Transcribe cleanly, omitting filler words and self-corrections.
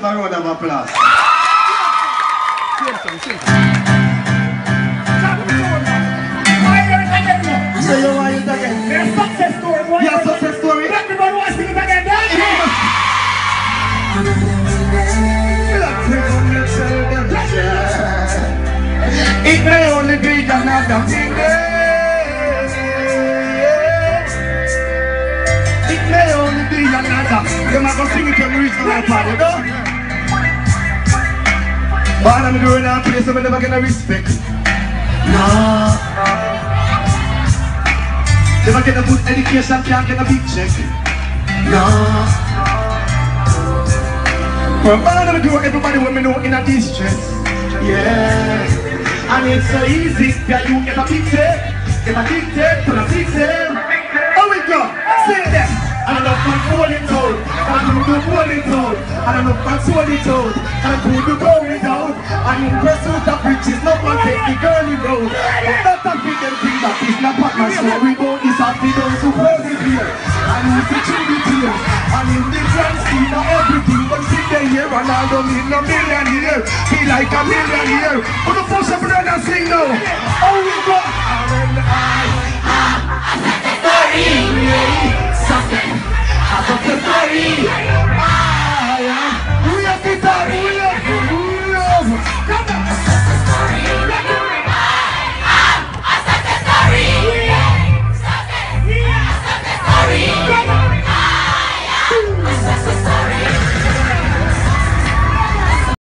A round of applause. So you want it again? There's success story. Yeah, success story. Everybody wants to sing it again. It may only be another thing. It may only be another. You're not gonna sing it when you reach the right part, you know? But I'm doing that place, so I'm never gonna respect. No. Never get a good education, can't get a big check. No. From all I'm doing, everybody want me know in a distress. Yeah. And it's so easy that you get addicted to the system. Oh we go, say that. And I love my falling toad, and I do falling toad, and I love my swollen toad, and I do going down. And in pursuit of riches, no one take the girly road. But not a big thing that is not what my story about is happy those who hold it here. And who's the tribute here. And in the grand scheme of everything, but sit there here and I don't need no millionaire. Be like a millionaire. But the first of all, I sing now. Oh we go.